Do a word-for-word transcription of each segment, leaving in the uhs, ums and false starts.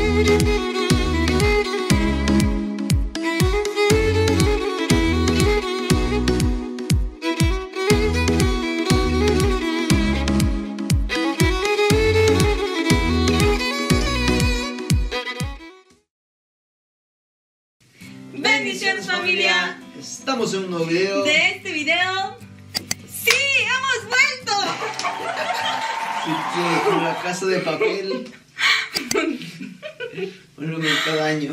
Bendiciones, familia. Estamos en un nuevo video. De este video, ¡sí! ¡Hemos vuelto! Así que con la Casa de Papel vuelve cada año.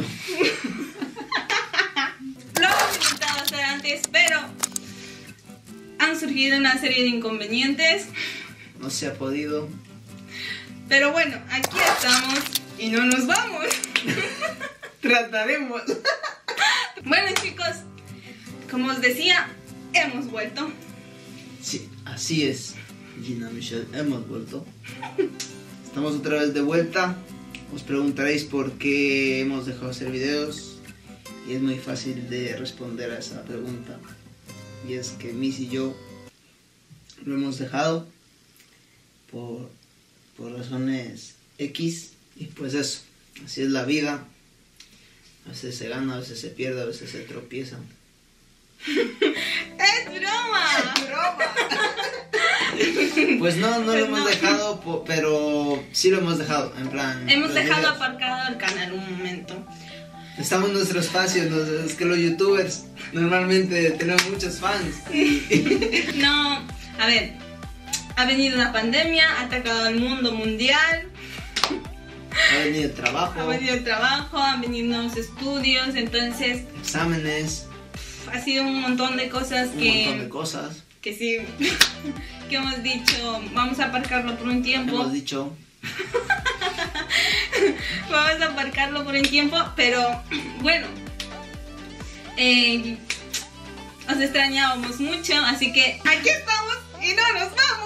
Lo hemos intentado hacer antes, pero han surgido una serie de inconvenientes. No se ha podido. Pero bueno, aquí estamos y no nos vamos. Trataremos. Bueno, chicos, como os decía, hemos vuelto. Sí, así es, Gina, Michelle, hemos vuelto. Estamos otra vez de vuelta. Os preguntaréis por qué hemos dejado de hacer videos. Y es muy fácil de responder a esa pregunta. Y es que Miss y yo lo hemos dejado por, por razones X. Y pues eso, así es la vida. A veces se gana, a veces se pierde, a veces se tropieza. ¡Es broma! ¡Es broma! Pues no, no Pues lo hemos no. dejado, pero sí lo hemos dejado, en plan... Hemos los dejado videos. aparcado el canal un momento. Estamos en nuestro espacio, ¿no? Es que los youtubers normalmente tenemos muchos fans. No, a ver, ha venido una pandemia, ha atacado al mundo mundial. Ha venido el trabajo, Ha venido el trabajo, han venido nuevos estudios, entonces exámenes, ha sido un montón de cosas un que, montón de cosas. que sí, que hemos dicho, vamos a aparcarlo por un tiempo, Hemos dicho, vamos a aparcarlo por un tiempo, pero bueno, eh, os extrañábamos mucho, así que aquí estamos y no nos vamos.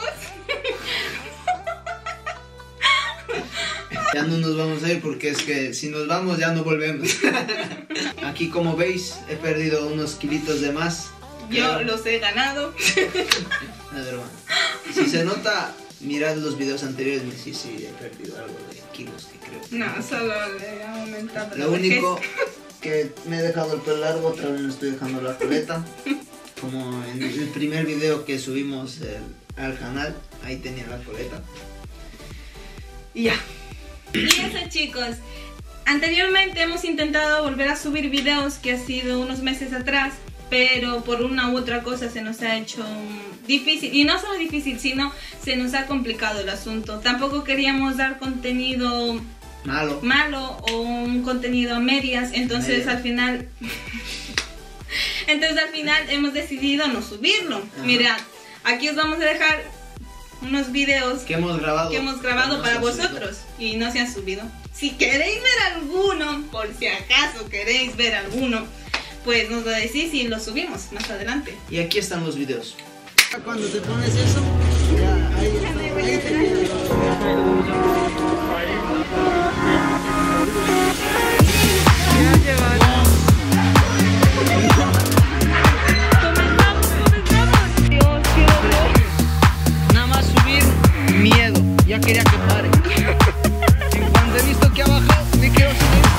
ya no nos vamos a ir porque es que si nos vamos ya no volvemos. Aquí como veis he perdido unos kilitos de más. Yo pero- los he ganado. No es broma. Si se nota, mirad los videos anteriores, sí, sí, he perdido algo de kilos que creo. No, solo le he aumentado la Lo único vejez. que me he dejado el pelo largo, otra vez me estoy dejando la coleta. Como en el primer video que subimos el- al canal, ahí tenía la coleta. Y ya. Y eso, chicos, anteriormente hemos intentado volver a subir videos que ha sido unos meses atrás, pero por una u otra cosa se nos ha hecho difícil, y no solo difícil, sino se nos ha complicado el asunto. Tampoco queríamos dar contenido Malo. malo o un contenido a medias, entonces Medias. al final entonces al final hemos decidido no subirlo. Ajá. Mirad, aquí os vamos a dejar unos videos Que hemos grabado. que hemos grabado no para se ha subido. vosotros y no se han subido. Si queréis ver alguno, por si acaso queréis ver alguno, pues nos lo decís y lo subimos más adelante. Y aquí están los videos. Cuando te pones eso, ya ahí está, ahí te Nada más subir miedo, ya quería que pare. En cuanto he visto que ha bajado, me quiero subir.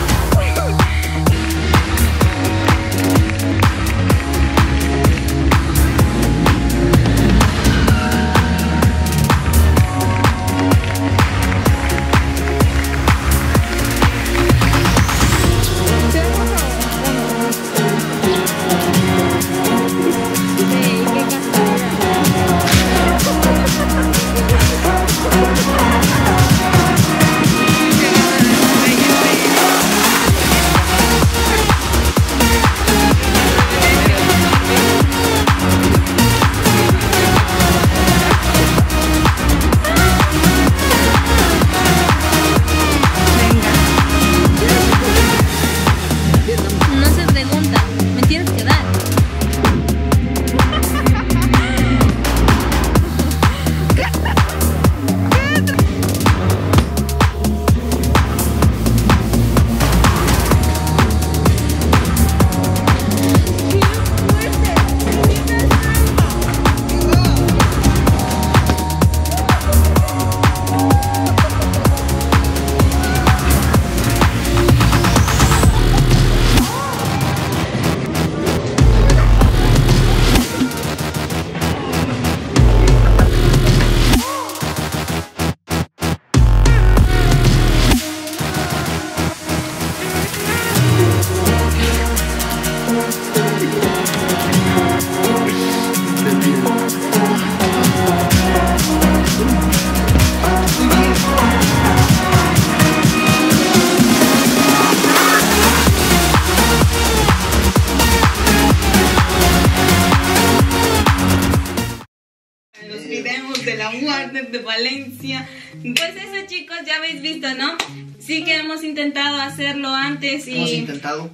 Valencia. Pues eso, chicos, ya habéis visto, ¿no? Sí que hemos intentado hacerlo antes y... Hemos intentado.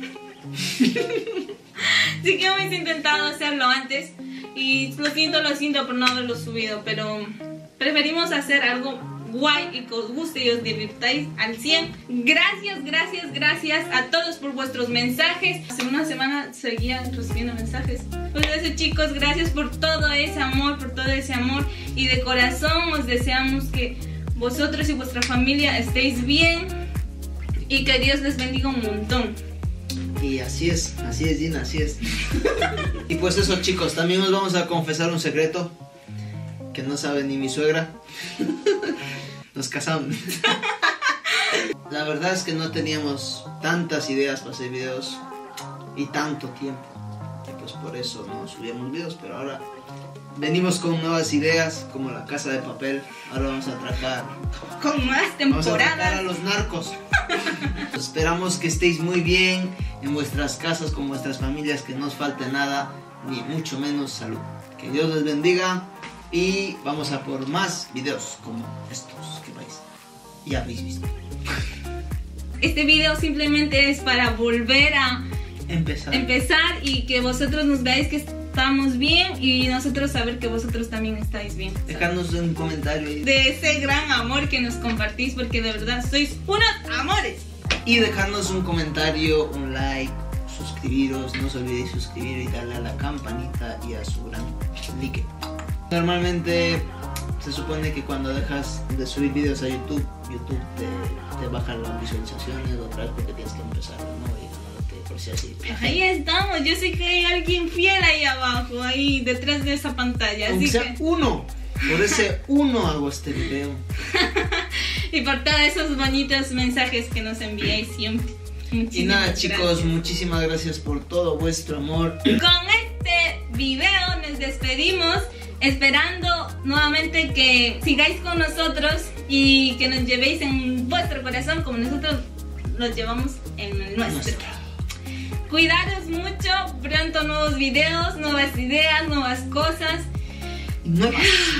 Sí que hemos intentado hacerlo antes y lo siento, lo siento por no haberlo subido, pero preferimos hacer algo guay y que os guste y os divirtáis al cien. Gracias, gracias, gracias a todos por vuestros mensajes. Hace una semana seguía recibiendo mensajes. Pues eso, chicos, gracias por todo ese amor, por todo ese amor, y de corazón os deseamos que vosotros y vuestra familia estéis bien y que Dios les bendiga un montón. Y así es, así es, Gina, así es. Y pues eso, chicos, también os vamos a confesar un secreto que no sabe ni mi suegra. Nos casamos. La verdad es que no teníamos tantas ideas para hacer videos y tanto tiempo, y pues por eso no subíamos videos, pero ahora venimos con nuevas ideas, como La Casa de Papel. Ahora vamos a atracar con más Vamos a atracar a temporadas. los narcos. Esperamos que estéis muy bien en vuestras casas, con vuestras familias, que no os falte nada, ni mucho menos salud. Que Dios les bendiga y vamos a por más videos como estos que vais, ya habéis visto. Este video simplemente es para volver a Empezar. empezar y que vosotros nos veáis que estamos bien y nosotros saber que vosotros también estáis bien. Dejadnos un comentario ahí. De ese gran amor que nos compartís, porque de verdad sois unos amores. Y dejadnos un comentario, un like, suscribiros, no os olvidéis suscribir y darle a la campanita y a su gran like. Normalmente se supone que cuando dejas de subir videos a YouTube, YouTube te, te baja las visualizaciones otra vez porque tienes que empezar, ¿no? Y que por si así. Ahí estamos, yo sé que hay alguien fiel ahí abajo, ahí detrás de esa pantalla. Aunque Así sea que... uno, por ese uno hago este video. Y por todos esos bonitos mensajes que nos enviáis siempre. Y nada, chicos, gracias. muchísimas gracias por todo vuestro amor. Con este video nos despedimos, esperando nuevamente que sigáis con nosotros y que nos llevéis en vuestro corazón como nosotros los llevamos en el nuestro. Nuestro. Cuidaros mucho, pronto nuevos videos, nuevas ideas, nuevas cosas. Nuevas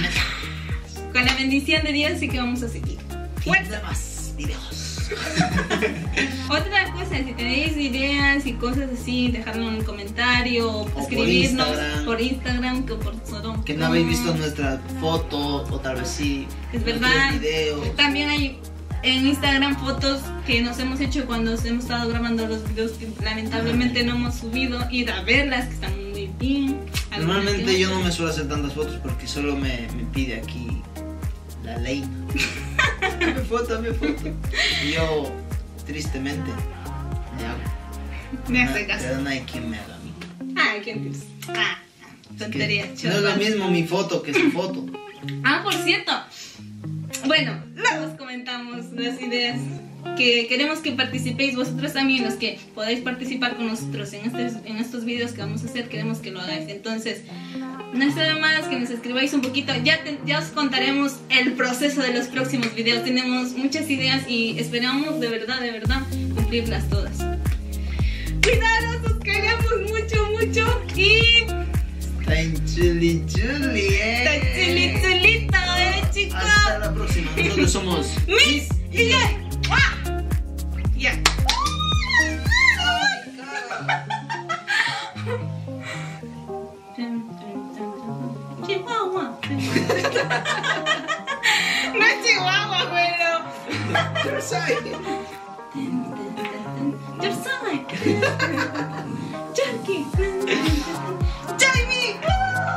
Con la bendición de Dios sí que vamos a seguir. y nuevas videos. Otra cosa, si tenéis ideas y cosas así, dejadlo en un comentario o por escribirnos Instagram. por Instagram, que por Sodom. Que no habéis visto nuestra foto, o tal vez sí. Es nuestros verdad. videos. También hay en Instagram fotos que nos hemos hecho cuando hemos estado grabando los videos que lamentablemente no hemos subido. Ir a verlas, que están muy bien. Normalmente yo no me suelo hacer tantas fotos porque solo me, me pide aquí la ley. Dame foto, dame foto. Y yo, tristemente, me hago. Me hace Na- caso. Pero no hay quien me haga a mí. Ah, ¿quién tienes? Ah, Es tonterías. que no es lo chorras. mismo mi foto que su foto. Ah, por cierto. Bueno, luego os comentamos las ideas que queremos que participéis vosotros también, los que podáis participar con nosotros en estos, en estos videos que vamos a hacer, queremos que lo hagáis. Entonces, no está más que nos escribáis un poquito, ya, te- ya os contaremos el proceso de los próximos videos. Tenemos muchas ideas y esperamos de verdad, de verdad cumplirlas todas. Cuidaros, os queremos mucho, mucho y... Está en chuli chuli, eh. Está chuli chulito, eh, chicos. Hasta la próxima. Nosotros somos Miss y yo. ¡Ah! Ya. Chihuahua. No es Chihuahua, pero. Yo soy. Yo soy. Jackie. Jamie.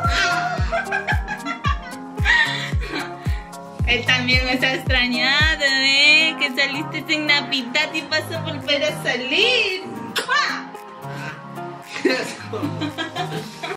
Él también nos ha extrañado, ¿eh? Que saliste en Navidad y vas a volver a salir. ¡Ah!